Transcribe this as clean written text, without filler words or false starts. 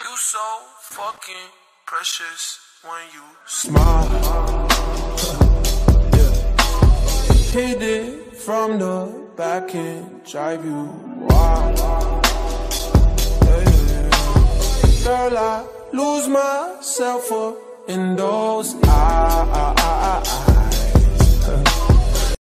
You so fucking precious when you smile. Yeah. Hit it from the back and drive you wild. Yeah. Girl, I lose myself up in those eyes.